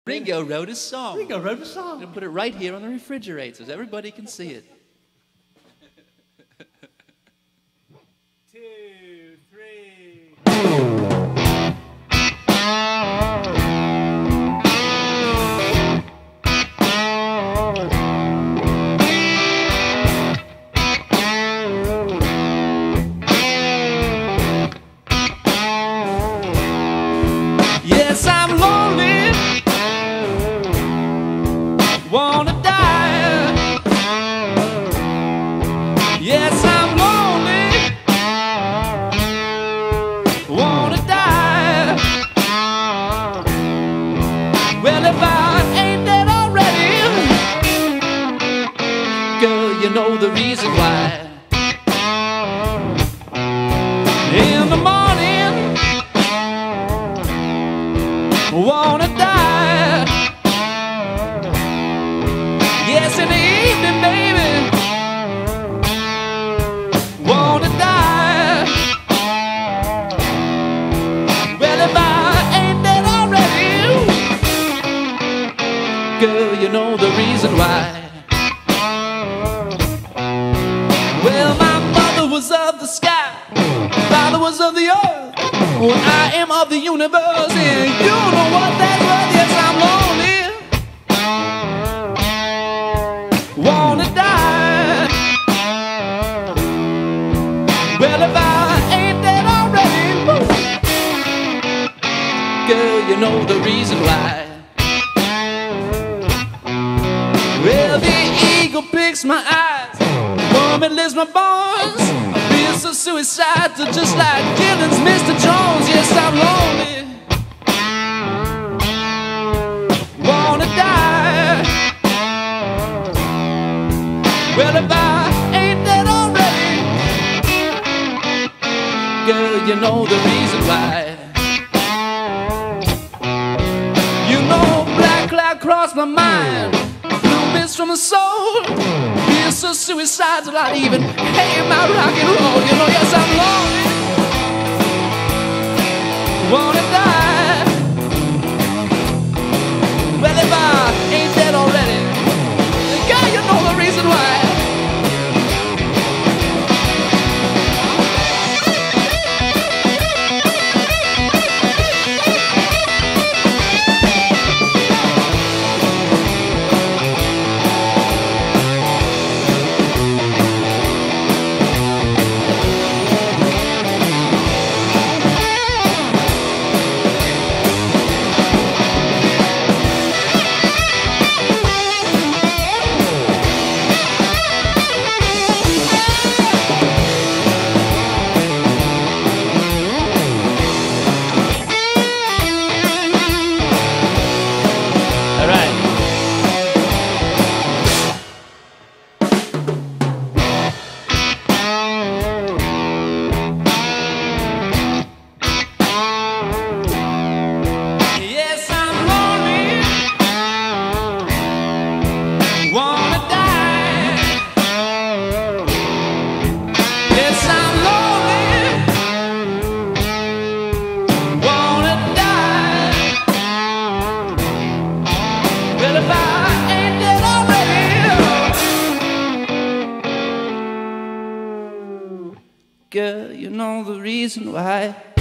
Ringo wrote a song. Ringo wrote a song. I'm going to put it right here on the refrigerator so everybody can see it. 2, 3. Yes, I'm lonely. Wanna die. Yes, I'm lonely. Wanna die. Well, if I ain't dead already, girl, you know the reason why. In the morning, wanna die. Yes, in the evening, baby, wanna die. Well, if I ain't dead already, girl, you know the reason why. Well, my mother was of the sky, father was of the earth. Well, I am of the universe, and you know what that's worth. Yes, I'm lonely. Wanna die. Well, if I ain't dead already, woo, girl, you know the reason why. Well, the eagle picks my eyes, woman lifts my bones. It's a suicide to just like Dylan's Mr. Jones. Yes, I'm lonely. Wanna die. Well, if I ain't dead already, girl, you know the reason why. You know, black cloud crossed my mind, blue mist from the soul. It's a suicide to not even hate my rock and roll. You know, yes, I'm lonely. Wanna die. Well, if I ain't dead already, girl, you know the reason why. Girl, you know the reason why.